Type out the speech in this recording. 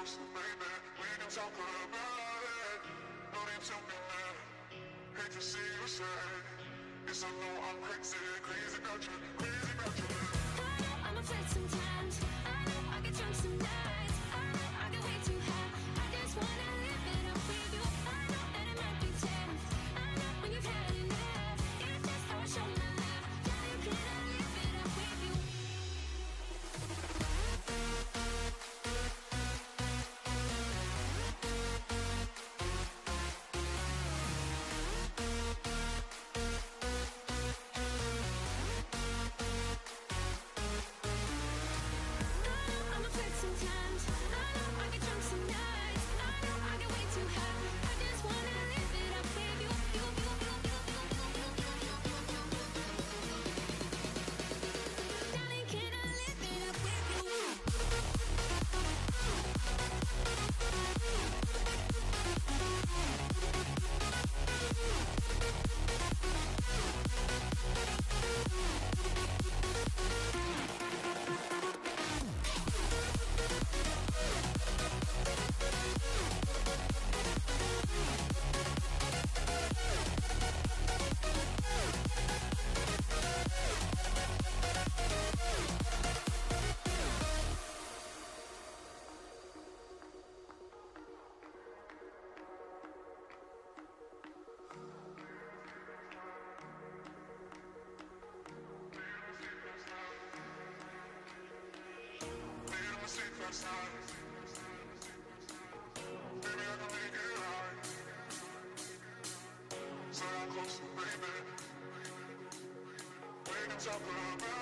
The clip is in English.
closer, baby. We can talk about it. No need to be mad. Hate to see you sad. Yes, I know I'm crazy, crazy about you, crazy about you. I know I'm afraid sometimes. I know I get drunk some nights. I know I get way too high. I just wanna live it up with you. I know that it might be tense. I know when you've had enough. It's just how I show my love. Now you cannot live it up with you. I'm afraid sometimes. I know I get drunk some nights. I know I get way too high. I just wanna live it up with you. Darling, can I live it up with you? Made a mistake last night. Baby, I can make it right. So I'm closer, baby. We can talk about